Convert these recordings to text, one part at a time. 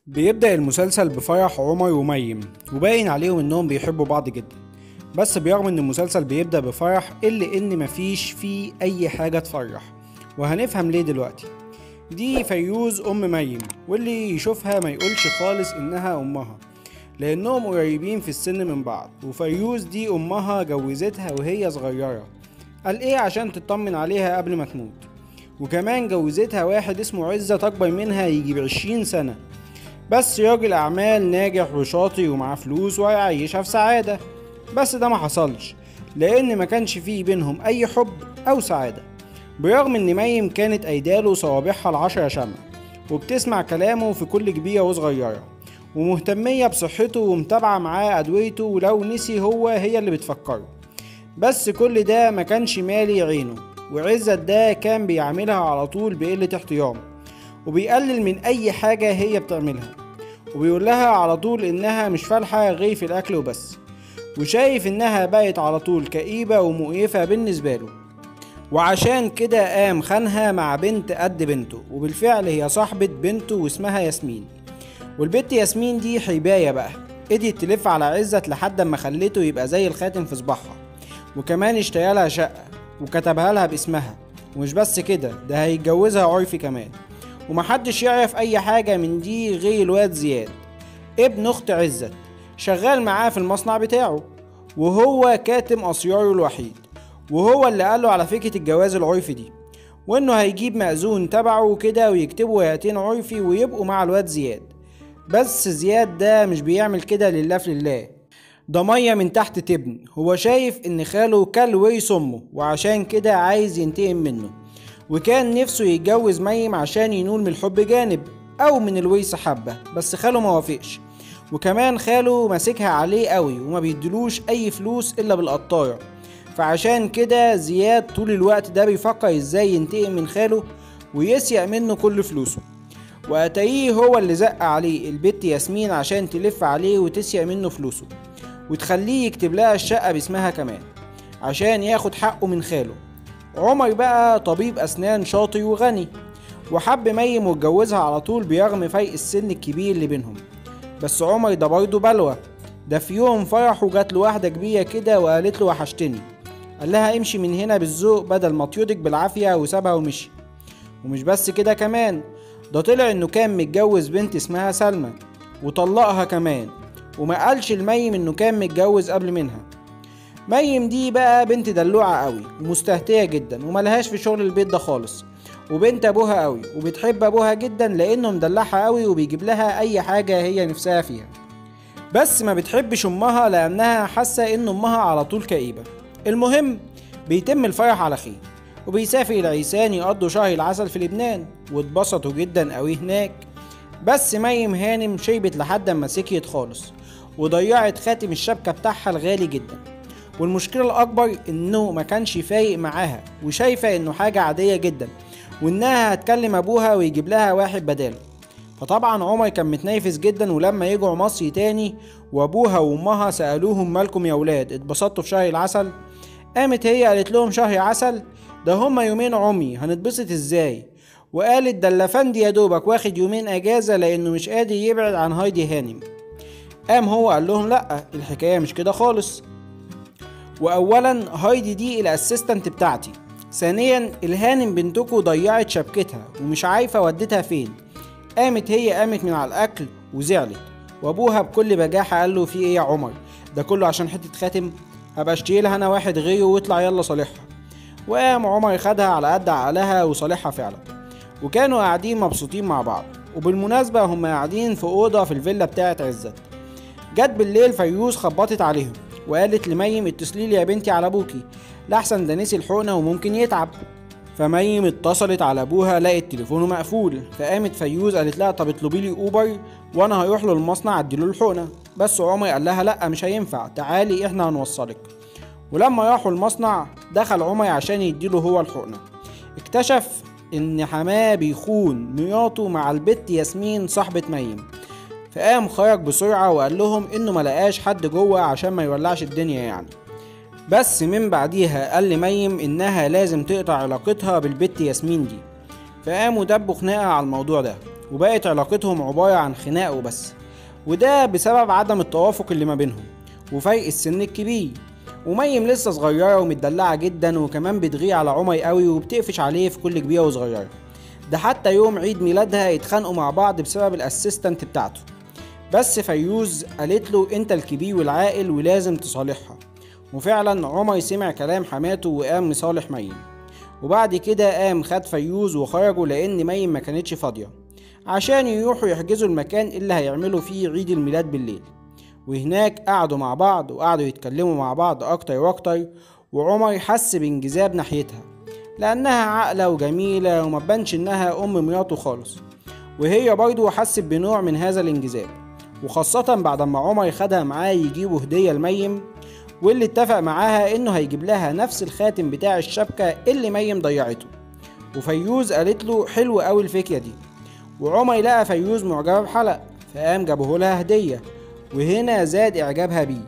بيبدأ المسلسل بفرح عمر وميم، وباين عليهم انهم بيحبوا بعض جدا. بس برغم ان المسلسل بيبدأ بفرح الا ان مفيش فيه اي حاجة تفرح، وهنفهم ليه دلوقتي. دي فيروز ام ميم، واللي يشوفها ما يقولش خالص انها امها، لانهم قريبين في السن من بعض. وفيروز دي امها جوزتها وهي صغيرة، قال ايه عشان تطمن عليها قبل ما تموت. وكمان جوزتها واحد اسمه عزت اكبر منها يجي ب20 سنة، بس راجل اعمال ناجح وشاطر ومعاه فلوس وهيعيشها في سعادة. بس ده ما حصلش، لان ما كانش فيه بينهم اي حب او سعادة. برغم ان ميم كانت ايداله صوابعها ال10 شمع، وبتسمع كلامه في كل كبيرة وصغيرة، ومهتمية بصحته ومتابعة معاه ادويته، ولو نسي هي اللي بتفكره. بس كل ده ما كانش مالي عينه، وعزت ده كان بيعاملها على طول بقلة احترام، وبيقلل من اي حاجة هي بتعملها، وبيقول لها على طول انها مش فالحة غير في الاكل وبس، وشايف انها بقت على طول كئيبة ومقيفة بالنسبة له. وعشان كده قام خانها مع بنت قد بنته، وبالفعل هي صاحبة بنته واسمها ياسمين. والبنت ياسمين دي حباية بقى، قدرت تلف على عزت لحد ما خلته يبقى زي الخاتم في صباعها، وكمان اشترى لها شقة وكتبها لها باسمها. ومش بس كده، ده هيتجوزها عرفي كمان، ومحدش يعرف اي حاجة من دي غير الواد زياد ابن اخت عزت، شغال معاه في المصنع بتاعه، وهو كاتم اسراره الوحيد، وهو اللي قاله على فكرة الجواز العرفي دي، وانه هيجيب مأذون تبعه وكده ويكتبوا ورقتين عرفي ويبقوا مع الواد زياد. بس زياد ده مش بيعمل كده لله في لله، ده مية من تحت تبن. هو شايف ان خاله كل ورث امه، وعشان كده عايز ينتقم منه، وكان نفسه يتجوز ميم عشان ينول من الحب جانب او من الورث حبة، بس خاله ما وافقش. وكمان خاله ماسكها عليه قوي وما بيدلوش اي فلوس الا بالقطايع، فعشان كده زياد طول الوقت ده بيفكر ازاي ينتقم من خاله ويسرق منه كل فلوسه. واتاريه هو اللي زق عليه البت ياسمين عشان تلف عليه وتسرق منه فلوسه، وتخليه يكتب لها الشقة باسمها كمان عشان ياخد حقه من خاله. عمر بقى طبيب أسنان شاطر وغني، وحب ميم واتجوزها على طول برغم فرق السن الكبير اللي بينهم. بس عمر ده برضه بلوى، ده في يوم فرحه جات له واحدة كبيرة كده وقالت له وحشتني، قال لها امشي من هنا بالذوق بدل ما تيودك بالعافية، وسابها ومشي. ومش بس كده كمان، ده طلع انه كان متجوز بنت اسمها سلمى وطلقها كمان، وما قالش لميم انه كان متجوز قبل منها. ميم دي بقى بنت دلوعة قوي ومستهتية جدا وملهاش في شغل البيت ده خالص، وبنت ابوها قوي وبتحب ابوها جدا لانه مدلعها قوي وبيجيب لها اي حاجة هي نفسها فيها. بس ما بتحبش امها لانها حاسة ان امها على طول كئيبة. المهم، بيتم الفرح على خير، وبيسافر العرسان يقضوا شهر العسل في لبنان، واتبسطوا جدا قوي هناك. بس ميم هانم شيبت لحد ما سكيت خالص، وضيعت خاتم الشبكة بتاعها الغالي جدا. والمشكلة الأكبر إنه ما كانش فايق معاها، وشايفة إنه حاجة عادية جدا، وإنها هتكلم أبوها ويجيب لها واحد بداله. فطبعا عمر كان متنافس جدا، ولما يجوا مصر تاني وأبوها وأمها سألوهم مالكم يا ولاد اتبسطتوا في شهر العسل، قامت هي قالت لهم شهر عسل؟ ده هما يومين عمي، هنتبسط ازاي؟ وقالت ده الافندي يا دوبك واخد يومين اجازة لانه مش قادر يبعد عن هايدي هانم. قام هو قال لهم لا، الحكاية مش كده خالص. واولا هايدي دي الاسيستنت بتاعتي، ثانيا الهانم بنتكو ضيعت شبكتها ومش عارفة ودتها فين. قامت من على الاكل وزعلت، وابوها بكل بجاحة قال له في ايه يا عمر، ده كله عشان حتة خاتم؟ هبقى اشتري لها انا واحد غيره واطلع يلا صالحها. وقام عمر خدها على قد عقلها وصالحها فعلا، وكانوا قاعدين مبسوطين مع بعض. وبالمناسبة هم قاعدين في أوضة في الفيلا بتاعت عزت. جت بالليل فيروز خبطت عليهم وقالت لميم اتصلي لي يا بنتي على ابوكي، لحسن ده نسي الحقنة وممكن يتعب. فميم اتصلت على ابوها لقت تليفونه مقفول، فقامت فيروز قالت لها طب اطلبي لي اوبر وانا هروح له المصنع اديله الحقنة. بس عمر قال لها لا مش هينفع، تعالي احنا هنوصلك. ولما راحوا المصنع دخل عمر عشان يديله هو الحقنة، اكتشف ان حماه بيخون مراته مع البت ياسمين صاحبة ميم. فقام خرج بسرعة وقال لهم انه ملقاش حد جوه عشان ما يولعش الدنيا يعني. بس من بعديها قال لميم انها لازم تقطع علاقتها بالبت ياسمين دي، فقاموا دبوا خناقة على الموضوع ده. وبقت علاقتهم عبارة عن خناق وبس، وده بسبب عدم التوافق اللي ما بينهم وفرق السن الكبير. وميم لسه صغيرة ومتدلعة جدا، وكمان بتغير على عمر قوي وبتقفش عليه في كل كبيرة وصغيرة. ده حتى يوم عيد ميلادها اتخانقوا مع بعض بسبب الاسيستنت بتاعته، بس فيوز قالت له انت الكبير والعاقل ولازم تصالحها. وفعلا عمر سمع كلام حماته وقام مصالح ميم. وبعد كده قام خد فيوز وخرجوا لان ميم ما كانتش فاضية عشان يروحوا يحجزوا المكان اللي هيعملوا فيه عيد الميلاد بالليل. وهناك قعدوا مع بعض وقعدوا يتكلموا مع بعض اكتر واكتر، وعمر حس بانجذاب ناحيتها لانها عاقلة وجميلة وما تبانش انها ام مراته خالص، وهي برضو حست بنوع من هذا الانجذاب، وخاصة بعد ما عمر خدها معاه يجيبوا هدية لميم، واللي اتفق معاها انه هيجيب لها نفس الخاتم بتاع الشبكة اللي ميم ضيعته. وفيوز قالت له حلو قوي الفكرة دي، وعمر لقى فيوز معجبة بحلق فقام جابه لها هدية، وهنا زاد اعجابها بيه.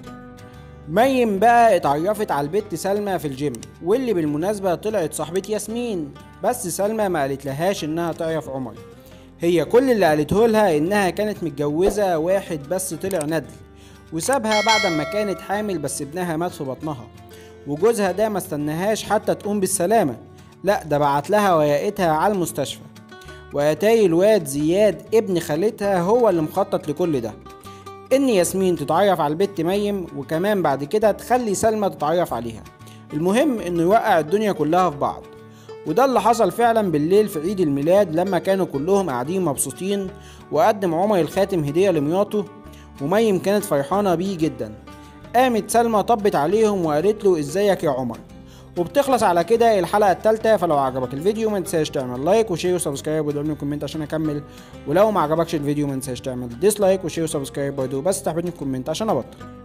ميم بقى اتعرفت على البت سلمى في الجيم، واللي بالمناسبة طلعت صاحبة ياسمين، بس سلمى ما قالت لهاش انها تعرف عمر. هي كل اللي قالته لها انها كانت متجوزة واحد بس طلع ندل وسابها بعد ما كانت حامل، بس ابنها مات في بطنها، وجوزها ده ما استناهاش حتى تقوم بالسلامة، لا ده بعت لها ورقتها على المستشفى. واتاري الواد زياد ابن خالتها هو اللي مخطط لكل ده، ان ياسمين تتعرف على البت ميم، وكمان بعد كده تخلي سلمى تتعرف عليها. المهم انه يوقع الدنيا كلها في بعض، وده اللي حصل فعلا بالليل في عيد الميلاد لما كانوا كلهم قاعدين مبسوطين. وقدم عمر الخاتم هدية لمراته، وميم كانت فرحانة بيه جدا. قامت سلمى طبت عليهم وقالت له ازيك يا عمر. وبتخلص على كده الحلقة التالتة. فلو عجبك الفيديو ما تنساش تعمل لايك وشير وسبسكرايب وتقولي كومنت عشان اكمل، ولو ما عجبكش الفيديو ما تنساش تعمل ديسلايك وشير وسبسكرايب برضه بس تحبني في كومنت عشان ابطل.